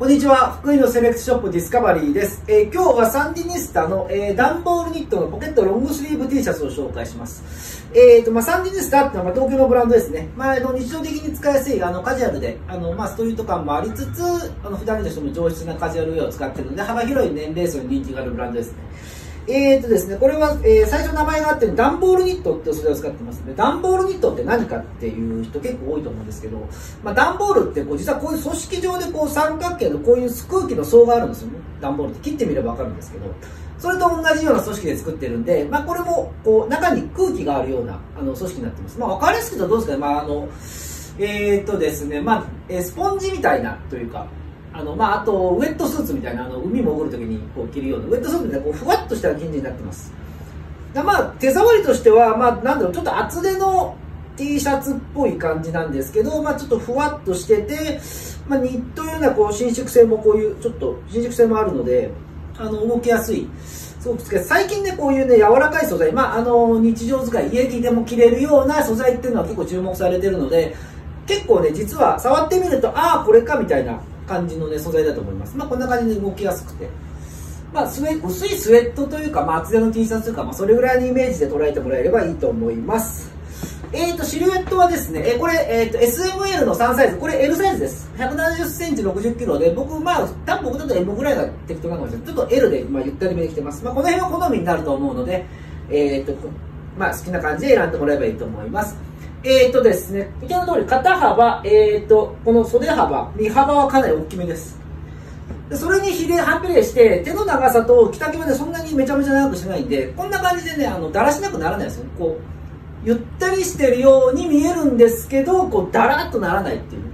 こんにちは。福井のセレクトショップディスカバリーです。今日はサンディニスタの、ダンボールニットのポケットロングスリーブ T シャツを紹介します。サンディニスタっていうのは東京のブランドですね。日常的に使いやすいカジュアルでストリート感もありつつ普段着としても上質なカジュアルウェアを使っているので幅広い年齢層に人気があるブランドですね。ですね、これは、最初名前があってダンボールニットっていう素材を使ってますね。ダンボールニットって何かっていう人結構多いと思うんですけど、ダンボールって実はこういう組織状で三角形のこういう空気の層があるんですよね。ダンボールって切ってみればわかるんですけど、それと同じような組織で作ってるんで、これも中に空気があるような組織になってます。わかりやすく言うとどうですかね、ですね、スポンジみたいなというか、あと、ウェットスーツみたいな、海潜るときに着るような、ウェットスーツみたいな、ふわっとした生地になってます。手触りとしては、ちょっと厚手の T シャツっぽい感じなんですけど、ちょっとふわっとしてて、ニットような、伸縮性もちょっと伸縮性もあるので、動きやすい。すごく使いやすい。最近ね、こういうね、柔らかい素材、日常使い、家着でも着れるような素材っていうのは結構注目されてるので、結構ね、実は触ってみると、ああ、これかみたいな感じのね、素材だと思います。こんな感じで動きやすくて。薄いスウェットというか、厚手の T シャツというか、それぐらいのイメージで捉えてもらえればいいと思います。シルエットはですね、これ、SML の3サイズ。これ L サイズです。170センチ60キロで、多分僕だと M ぐらいが適当なのかもしれない。ちょっと L で、ゆったりめで着てます。この辺は好みになると思うので、好きな感じで選んでもらえばいいと思います。ですね、見ての通り、肩幅、この袖幅、身幅はかなり大きめです。でそれに反比例して、手の長さと着丈までそんなにめちゃめちゃ長くしないんで、こんな感じでね、だらしなくならないですよ。ゆったりしてるように見えるんですけど、だらっとならないっていう。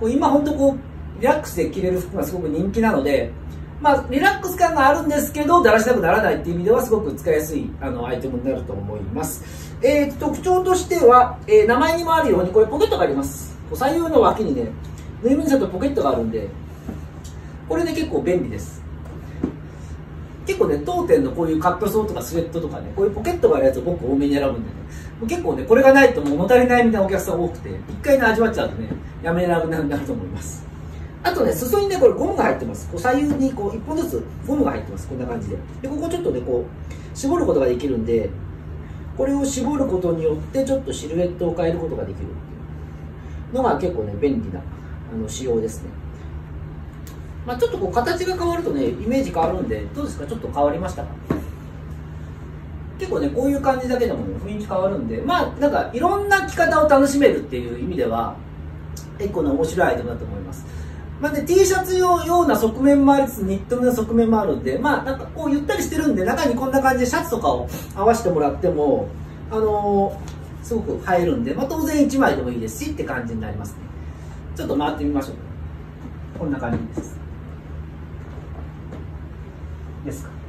今ほんとリラックスで着れる服がすごく人気なので、リラックス感があるんですけど、だらしなくならないっていう意味ではすごく使いやすいアイテムになると思います。特徴としては、名前にもあるように、これポケットがあります。左右の脇にね、縫い目にちゃんとポケットがあるんで、これね、結構便利です。結構ね、当店のこういうカットソーとかスウェットとかね、こういうポケットがあるやつを僕多めに選ぶんでね、結構ね、これがないと物足りないみたいなお客さん多くて、一回ね、味わっちゃうとね、やめられなくなると思います。あとね、裾にね、これゴムが入ってます。左右に1本ずつゴムが入ってます。こんな感じで。で、ここちょっとね、絞ることができるんで、これを絞ることによって、ちょっとシルエットを変えることができるっていうのが結構ね、便利な仕様ですね。ちょっと形が変わるとね、イメージ変わるんで、どうですか？ちょっと変わりましたか？結構ね、こういう感じだけでもね、雰囲気変わるんで、いろんな着方を楽しめるっていう意味では、結構ね、面白いアイテムだと思います。T シャツような側面もありつつ、ニットの側面もあるんで、ゆったりしてるんで、中にこんな感じでシャツとかを合わせてもらっても、すごく映えるんで、当然1枚でもいいですしって感じになりますね。ちょっと回ってみましょう。こんな感じです。ですか。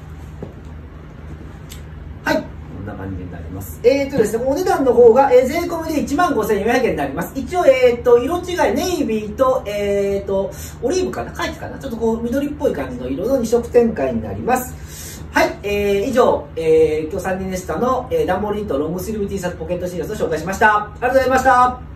はい。こんな感じになります。ですね、お値段の方が、税込みで15,400円になります。一応、色違い、ネイビーと、オリーブかなカイツかなちょっと緑っぽい感じの色の2色展開になります。はい。以上、今日サンディニスタの、ダンボールニットロングスリーブ T シャツポケットシリーズを紹介しました。ありがとうございました。